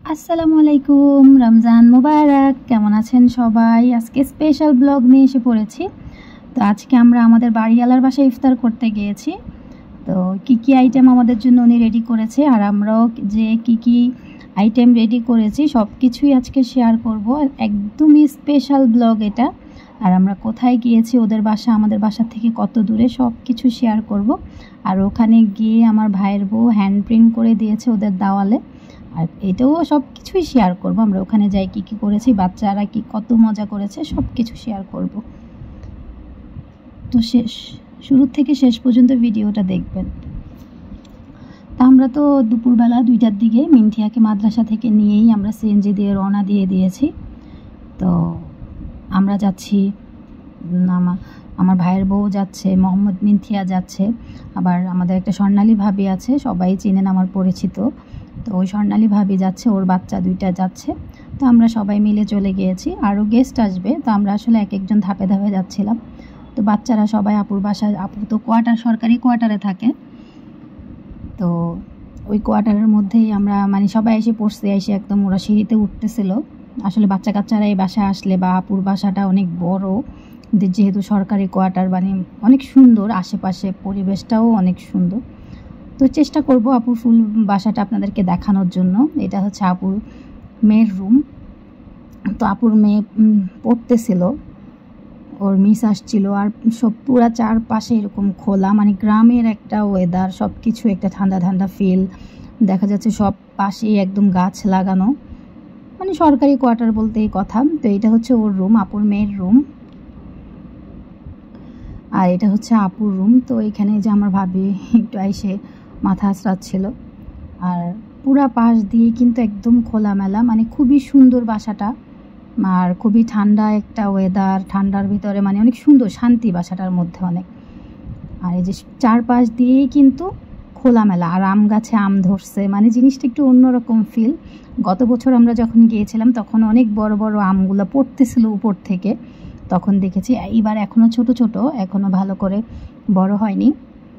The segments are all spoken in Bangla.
আসসালামু আলাইকুম, রমজান মোবারক। কেমন আছেন সবাই? আজকে স্পেশাল ব্লগ নিয়ে এসে পড়েছি। তো আজকে আমরা আমাদের বাড়িওয়ালার বাসায় ইফতার করতে গিয়েছি। তো কি আইটেম আমাদের জন্য উনি রেডি করেছে আর আমরাও যে কি আইটেম রেডি করেছি সব কিছুই আজকে শেয়ার করব। একদমই স্পেশাল ব্লগ এটা। আর আমরা কোথায় গিয়েছি, ওদের বাসা আমাদের বাসা থেকে কত দূরে, সব কিছু শেয়ার করব। আর ওখানে গিয়ে আমার ভাইয়ের বউ হ্যান্ড প্রিন্ট করে দিয়েছে ওদের দেওয়ালে। আর এটাও সব কিছুই শেয়ার করব। আমরা ওখানে যাই কি করেছি, বাচ্চারা কত মজা করেছে, সব কিছু শেয়ার করব। তো শুরু থেকে শেষ পর্যন্ত ভিডিওটা দেখবেন। তা আমরা তো দুপুরবেলা 2টার দিকে মিনথিয়াকে মাদ্রাসা থেকে নিয়েই আমরা সিএনজি দিয়ে রওনা দিয়ে দিয়েছি। তো আমরা যাচ্ছি, আমার ভাইয়ের বউ যাচ্ছে, মোহাম্মদ মিনথিয়া যাচ্ছে, আবার আমাদের একটা স্বর্ণালী ভাবি আছে, সবাই চিনেন আমার পরিচিত। তো ওই স্বর্ণালী ভাবি যাচ্ছে, ওর বাচ্চা 2টা যাচ্ছে। তো আমরা সবাই মিলে চলে গিয়েছি। আরও গেস্ট আসবে, তো আমরা আসলে এক একজন ধাপে ধাপে যাচ্ছিলাম। তো বাচ্চারা সবাই আপুর বাসায়, আপু তো সরকারি কোয়ার্টারে থাকে। তো ওই কোয়ার্টারের মধ্যেই আমরা সবাই এসে পড়ছে, এসে একদম ওরা সিঁড়িতে উঠতেছিল। আসলে বাচ্চা কাচ্চারা এই বাসায় আসলে, বা আপুর বাসাটা অনেক বড়, যেহেতু সরকারি কোয়ার্টার, অনেক সুন্দর, আশেপাশে পরিবেশটাও অনেক সুন্দর। তো চেষ্টা করব আপুর ফুল বাসাটা আপনাদেরকে দেখানোর জন্য। এটা হচ্ছে আপুর মেয়ের রুম। তো আপুর মেয়ে পড়তেছিল, ওর মিস আসছিল। আর সব পুরা চারপাশে এরকম খোলা, গ্রামের একটা ওয়েদার, সব কিছু একটা ঠান্ডা ঠান্ডা ফিল দেখা যাচ্ছে। সব পাশেই একদম গাছ লাগানো, সরকারি কোয়ার্টার বলতে এই কথা। তো এটা হচ্ছে ওর রুম, আপুর মেয়ের রুম। আর এটা হচ্ছে আপুর রুম। তো এখানে যে আমার ভাবি একটু এসে মাথা আঁচড়াচ্ছিল। আর পুরা পাশ দিয়ে কিন্তু একদম খোলামেলা, খুবই সুন্দর বাসাটা। আর খুবই ঠান্ডা একটা ওয়েদার, ঠান্ডার ভিতরে অনেক সুন্দর শান্তি বাসাটার মধ্যে অনেক। আর এই যে চারপাশ দিয়েই কিন্তু খোলামেলা, আর আম গাছে আম ধরছে, জিনিসটা একটু অন্যরকম ফিল। গত বছর আমরা যখন গিয়েছিলাম তখন অনেক বড় বড় আমগুলো পড়তেছিল উপর থেকে, তখন দেখেছি। এইবার এখনও ছোট ছোট, এখনও ভালো করে বড় হয়নি।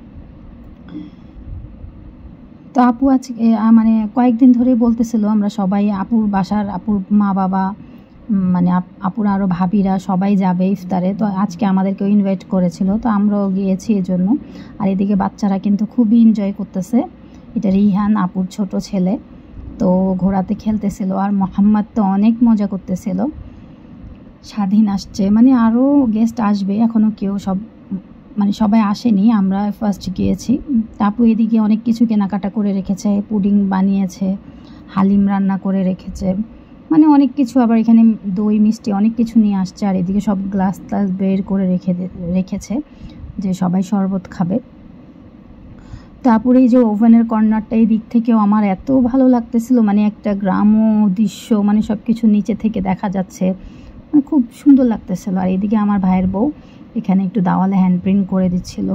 তো আপু আজকে কয়েকদিন ধরেই বলতেছিল আমরা সবাই আপুর বাসার, আপুর মা বাবা, আপুর আরও ভাবিরা সবাই যাবে ইফতারে। তো আজকে আমাদেরকেও ইনভাইট করেছিল, তো আমরাও গিয়েছি এজন্য। আর এদিকে বাচ্চারা কিন্তু খুবই এনজয় করতেছে। এটা রিহান, আপুর ছোট ছেলে, তো ঘোড়াতে খেলতেছিল। আর মোহাম্মদ তো অনেক মজা করতেছিল। স্বাধীন আসছে, আরও গেস্ট আসবে, এখনও কেউ সবাই আসেনি, আমরা ফার্স্ট গিয়েছি। আপু এদিকে অনেক কিছু কেনাকাটা করে রেখেছে, পুডিং বানিয়েছে, হালিম রান্না করে রেখেছে, অনেক কিছু। আবার এখানে দই মিষ্টি অনেক কিছু নিয়ে আসছে। আর এদিকে সব গ্লাস বের করে রেখেছে যে সবাই শরবত খাবে। তারপর এই যে ওভেনের কর্নারটা, এই দিক থেকেও আমার এত ভালো লাগতেছিল, একটা গ্রাম্য দৃশ্য, সব কিছু নিচে থেকে দেখা যাচ্ছে, খুব সুন্দর লাগতেছিল। আর এদিকে আমার ভাইয়ের বউ এখানে একটু দেওয়ালে হ্যান্ড প্রিন্ট করে দিচ্ছিল।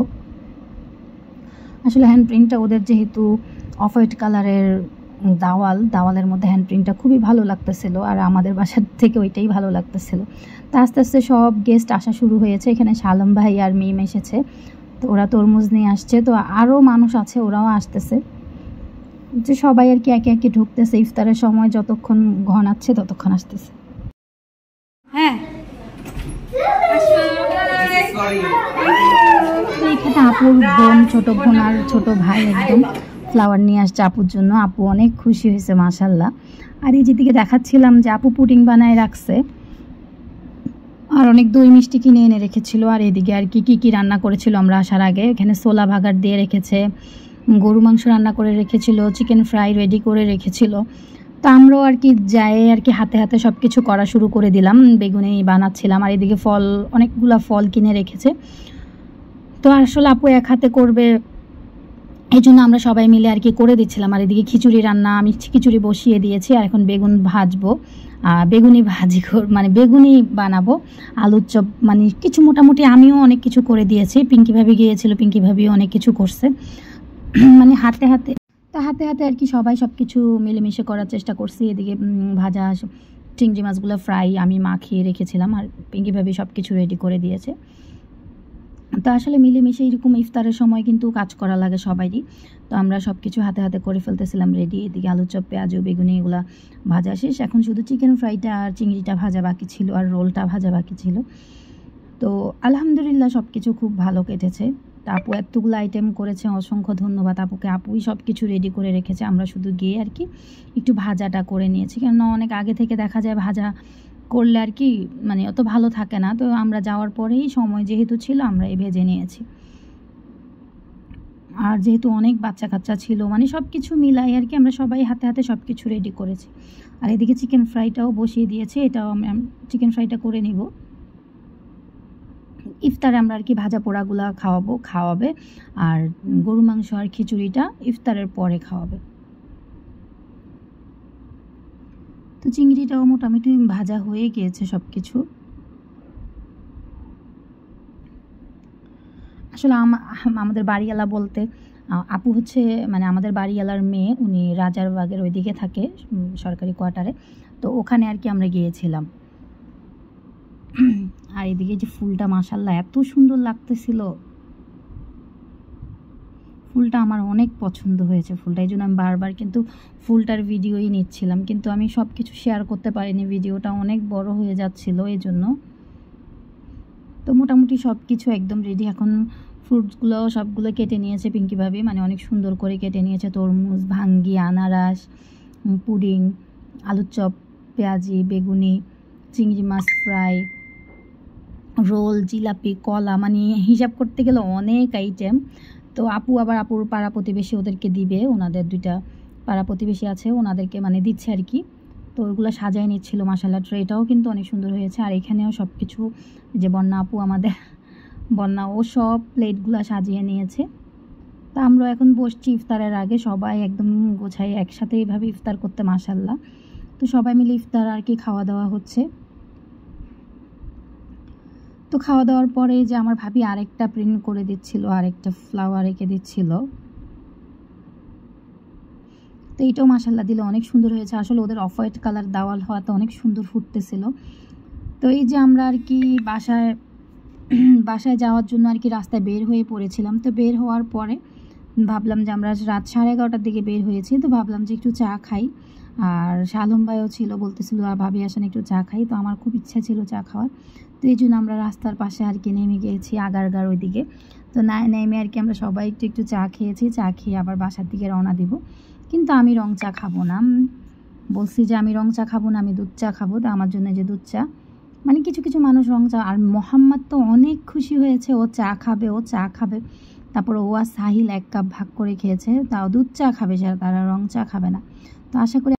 আসলে হ্যান্ড প্রিন্টটা ওদের যেহেতু অফ হোয়াইট কালারের দেওয়ালের মধ্যে হ্যান্ড প্রিন্টটা খুবই ভালো লাগতেছিল। আর আমাদের বাসার থেকে ওইটাই ভালো লাগতেছিল। তা আস্তে আস্তে সব গেস্ট আসা শুরু হয়েছে। এখানে শালম ভাই আর মিম এসেছে, তো ওরা তরমুজ নিয়ে আসছে। তো আরও মানুষ আছে, ওরাও আসতেছে, যে সবাই আর কি একে একে ঢুকতেছে। ইফতারের সময় যতক্ষণ ঘনাচ্ছে ততক্ষণ আসতেছে। হ্যাঁ, এখানে আপুর বোন, ছোট বোন আর ছোট ভাই একদম ফ্লাওয়ার নিয়ে আসছে আপুর জন্য। আপু অনেক খুশি হয়েছে মাশাল্লাহ। আর এই যেদিকে দেখাচ্ছিলাম যে আপু পুডিং বানায় রাখছে, আর অনেক দই মিষ্টি কিনে এনে রেখেছিল। আর এদিকে আর কি রান্না করেছিল আমরা আসার আগে, এখানে ছোলা ভাগার দিয়ে রেখেছে, গরু মাংস রান্না করে রেখেছিল, চিকেন ফ্রাই রেডি করে রেখেছিল। তো আমরাও আর কি যাই আর কি হাতে হাতে সব কিছু করা শুরু করে দিলাম। বেগুনি বানাচ্ছিলাম, আর এদিকে অনেকগুলা ফল কিনে রেখেছে। তো আসলে আপু এক হাতে করবে, এই জন্য আমরা সবাই মিলে আর কি করে দিচ্ছিলাম। আর এদিকে খিচুড়ি রান্না, আমি খিচুড়ি বসিয়ে দিয়েছি। আর এখন বেগুন ভাজবো, বেগুনি ভাজি বেগুনি বানাবো, আলুর চপ, কিছু মোটামুটি আমিও অনেক কিছু করে দিয়েছি। পিঙ্কি ভাবি গিয়েছিল, পিঙ্কি ভাবিও অনেক কিছু করছে, হাতে হাতে। তো হাতে হাতে আর কি সবাই সব কিছু মিলেমিশে করার চেষ্টা করছি। এদিকে ভাজা চিংড়ি মাছগুলো ফ্রাই আমি মাখিয়ে রেখেছিলাম, আর পিঙ্কি ভাবি সব কিছু রেডি করে দিয়েছে। তো আসলে মিলেমিশে এরকম ইফতারের সময় কিন্তু কাজ করা লাগে সবারই। তো আমরা সব কিছু হাতে হাতে করে ফেলতেছিলাম রেডি। এদিকে আলুর চপ, পেঁয়াজু, বেগুনি এগুলা ভাজা শেষ। এখন শুধু চিকেন ফ্রাইটা আর চিংড়িটা ভাজা বাকি ছিল, আর রোলটা ভাজা বাকি ছিল। তো আলহামদুলিল্লাহ সব কিছু খুব ভালো কেটেছে। তা আপু এতগুলো আইটেম করেছে, অসংখ্য ধন্যবাদ আপুকে। আপুই সব কিছু রেডি করে রেখেছে, আমরা শুধু গিয়ে আর কি একটু ভাজাটা করে নিয়েছি। কেননা অনেক আগে থেকে দেখা যায় ভাজা করলে আর কি মানে অত ভালো থাকে না। তো আমরা যাওয়ার পরেই সময় যেহেতু ছিল আমরা এই ভেজে নিয়েছি। আর যেহেতু অনেক বাচ্চা কাচ্চা ছিল মানে সব কিছু মিলাই আর কি আমরা সবাই হাতে হাতে সব কিছু রেডি করেছি। আর এদিকে চিকেন ফ্রাইটাও বসিয়ে দিয়েছি, এটাও আমি চিকেন ফ্রাইটা করে নিব। ইফতারে আমরা আর কি ভাজা পোড়াগুলা খাওয়াবে, আর গরু মাংস আর খিচুড়িটা ইফতারের পরে খাওয়াবে। তো চিংড়িটাও মোটামুটি ভাজা হয়ে গিয়েছে সব কিছু। আসলে আমাদের বাড়িওয়ালা বলতে আপু হচ্ছে মানে আমাদের বাড়িওয়ালার মেয়ে, উনি রাজারবাগের ওইদিকে থাকে সরকারি কোয়ার্টারে। তো ওখানে আর কি আমরা গিয়েছিলাম। আর এদিকে যে ফুলটা মাশাআল্লাহ এত সুন্দর লাগতেছিল, ফুলটা আমার অনেক পছন্দ হয়েছে ফুলটা, এই জন্য আমি বারবার কিন্তু ফুলটার ভিডিওই নিচ্ছিলাম, কিন্তু আমি সব কিছু শেয়ার করতে পারিনি, ভিডিওটা অনেক বড় হয়ে যাচ্ছিল এই জন্য। তো মোটামুটি সব কিছু একদম রেডি। এখন ফ্রুটসগুলো সবগুলো কেটে নিয়েছে পিঙ্কি ভাবি, মানে অনেক সুন্দর করে কেটে নিয়েছে। তরমুজ, ভাঙ্গি, আনারস, পুডিং, আলুর চপ, পেঁয়াজি, বেগুনি, চিংড়ি মাছ ফ্রাই, রোল, জিলাপি, কলা, মানে হিসাব করতে গেলে অনেক আইটেম। তো আপু আবার আপুর পাড়া প্রতিবেশী ওদেরকে দিবে, ওনাদের 2টা পাড়া প্রতিবেশী আছে, ওনাদেরকে মানে দিচ্ছে আর কি। তো ওইগুলো সাজায় নিচ্ছিল। মাশাআল্লাহ ট্রেটাও কিন্তু অনেক সুন্দর হয়েছে। আর এখানেও সব কিছু যে বন্যা আপু আমাদের বন্যা ও সব প্লেটগুলো সাজিয়ে নিয়েছে। তো আমরা এখন বসছি ইফতারের আগে, সবাই একদম গোছাই একসাথে এইভাবে ইফতার করতে মাশাআল্লাহ। তো সবাই মিলে ইফতার আর কি খাওয়া দাওয়া হচ্ছে। তো খাওয়া দাওয়ার পরে যে আমার ভাবি আরেকটা প্রিন্ট করে দিচ্ছিল, আরেকটা ফ্লাওয়ার এঁকে দিচ্ছিল। তো এইটাও মাশাআল্লাহ দিলে অনেক সুন্দর হয়েছে। আসলে ওদের অফ হোয়াইট কালার দেওয়াল হওয়াতে অনেক সুন্দর ফুটতেছিল। তো এই যে আমরা আর কি বাসায় যাওয়ার জন্য আর কি রাস্তায় বের হয়ে পড়েছিলাম। তো বের হওয়ার পরে ভাবলাম যে আমরা রাত 11:30টার দিকে বের হয়েছি, তো ভাবলাম যে একটু চা খাই। আর শালম ভাইও ছিল, বলতেছিল আর ভাবি আসেন একটু চা খাই। তো আমার খুব ইচ্ছা ছিল চা খাওয়ার, তো এই জন্য আমরা রাস্তার পাশে আর কি নেমে গিয়েছি আগারগার ওইদিকে। তো নেমে আর কি আমরা সবাই একটু চা খেয়েছি, চা খেয়ে আবার বাসার দিকে রওনা দিব। কিন্তু আমি রং চা খাবো না, বলছি যে আমি রং চা খাবো না, আমি দুধ চা খাবো। তো আমার জন্য যে দুধ চা, মানে কিছু কিছু মানুষ রং চা, আর মোহাম্মদ তো অনেক খুশি হয়েছে, ও চা খাবে। তারপর ও আর সাহিল 1 কাপ ভাগ করে খেয়েছে, তাও দুধ চা খাবে, তারা রং চা খাবে না। তো আশা করি